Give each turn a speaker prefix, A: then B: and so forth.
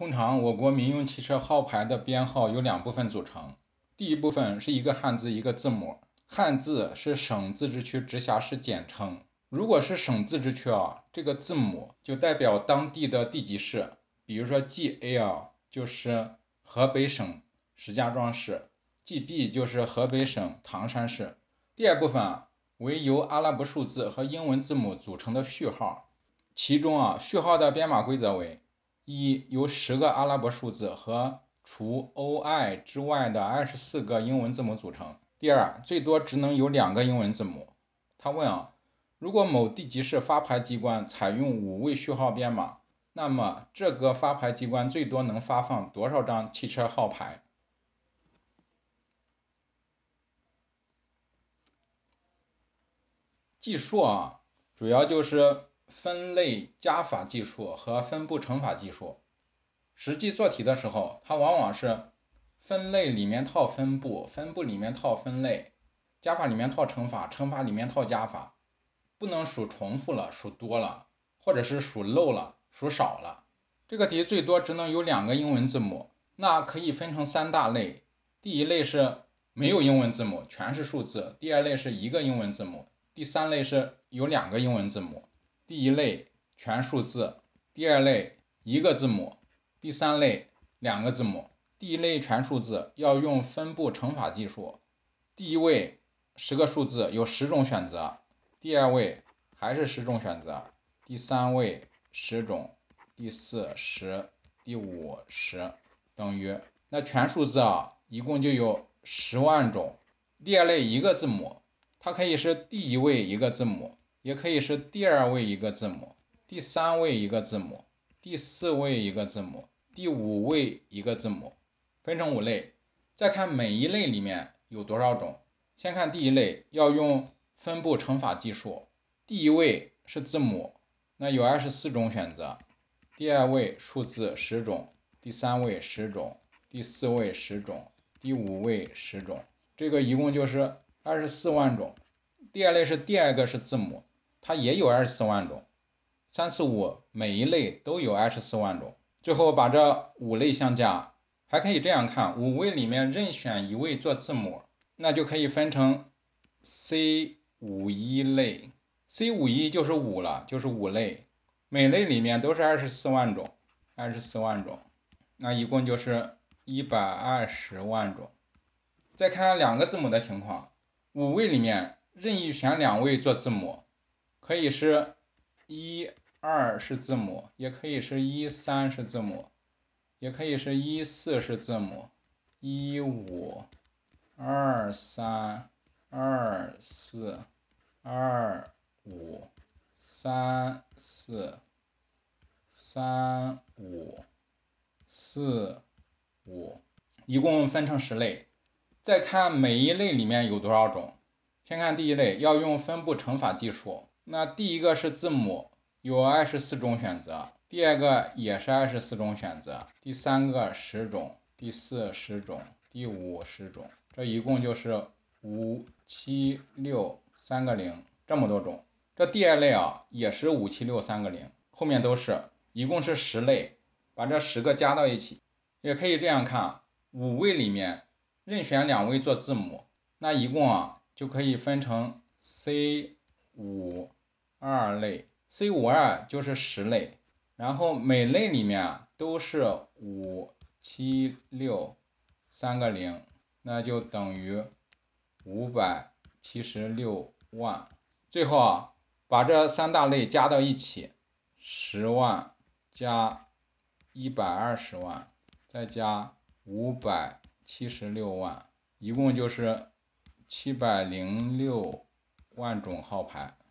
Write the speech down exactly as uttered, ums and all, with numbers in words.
A: 通常我国民用汽车号牌的编号由两部分组成，第一部分是一个汉字一个字母，汉字是省自治区直辖市简称。如果是省自治区啊，这个字母就代表当地的地级市，比如说 G A 啊，就是河北省石家庄市 ，G B 就是河北省唐山市。第二部分啊，为由阿拉伯数字和英文字母组成的序号，其中啊，序号的编码规则为：一、由十个阿拉伯数字和除 O I 之外的二十四个英文字母组成。第二，最多只能有两个英文字母。他问啊，如果某地级市发牌机关采用五位序号编码，那么这个发牌机关最多能发放多少张汽车号牌？计数啊，主要就是分类加法计数和分布乘法计数。实际做题的时候，它往往是分类里面套分布，分布里面套分类，加法里面套乘法，乘法里面套加法，不能数重复了，数多了，或者是数漏了，数少了。这个题最多只能有两个英文字母，那可以分成三大类。第一类是没有英文字母，全是数字；第二类是一个英文字母；第三类是有两个英文字母。第一类全数字，第二类一个字母，第三类两个字母。第一类全数字要用分布乘法计数，第一位十个数字有十种选择，第二位还是十种选择，第三位十种，第四十，第五十，等于那全数字啊，一共就有十万种。第二类一个字母，它可以是第一位一个字母，也可以是第二位一个字母，第三位一个字母，第四位一个字母，第五位一个字母，分成五类。再看每一类里面有多少种。先看第一类，要用分布乘法计数。第一位是字母，那有二十四种选择。第二位数字十种，第三位十种，第四位十种，第五位十种，这个一共就是二十四万种。第二类是第二个是字母，它也有二十四万种。三四五每一类都有二十四万种。最后把这五类相加，还可以这样看，五位里面任选一位做字母，那就可以分成 C 五一 类。C 五一 就是五了，就是五类，每类里面都是二十四万种，二十四万种，那一共就是一百二十万种。再看两个字母的情况，五位里面任意选两位做字母，可以是一二是字母，也可以是一三是字母，也可以是一四是字母，一五二三二四二五三四三五四五，一共分成十类。再看每一类里面有多少种。先看第一类，要用分布乘法计数。那第一个是字母，有二十四种选择，第二个也是二十四种选择，第三个十种，第四十种，第五十种，这一共就是五七六三个零，这么多种。这第二类啊也是五七六三个零，后面都是，一共是十类，把这十个加到一起。也可以这样看，五位里面任选两位做字母，那一共啊就可以分成 C 五二 类， C 五二 就是十类，然后每类里面啊都是五七六三个零，那就等于五百七十六万。最后啊把这三大类加到一起，十万加一百二十万再加五百七十六万，一共就是七百零六万种号牌。